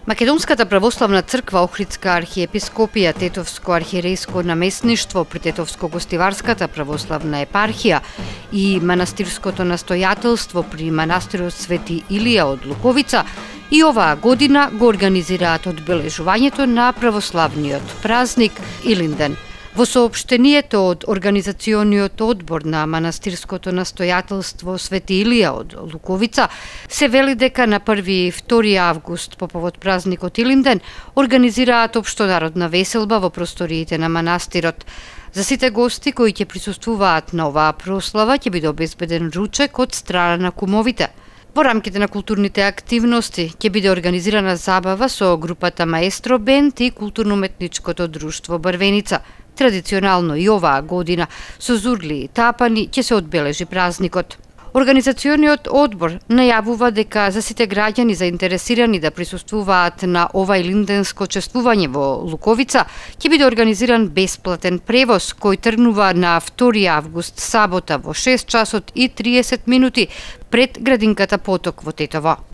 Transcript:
Македонската православна црква, Охридска архиепископија, Тетовско архиерейско наместништво при Тетовско-гостиварската православна епархија и манастирското настојателство при манастирот Свети Илија од Луковица и оваа година го организираат одбележувањето на православниот празник Илинден. Во соопштението од Организациониот одбор на манастирското настојателство Свети Илија од Луковица се вели дека на 1 и 2 август по повод празникот Илинден организираат општонародна веселба во просториите на манастирот. За сите гости кои ќе присуствуваат на оваа прослава ќе биде обезбеден ручек од страна на кумовите. Во рамките на културните активности ќе биде организирана забава со групата Маестро Бенд и културно-уметничкото друштво Брвеница. Традиционално и оваа година со зурли и тапани ќе се одбележи празникот. Организациониот одбор најавува дека за сите граѓани заинтересирани да присуствуваат на ова илинденско чествување во Луковица ќе биде организиран бесплатен превоз кој тргнува на 2 август сабота во 6 часот и 30 минути пред градинката Поток во Тетово.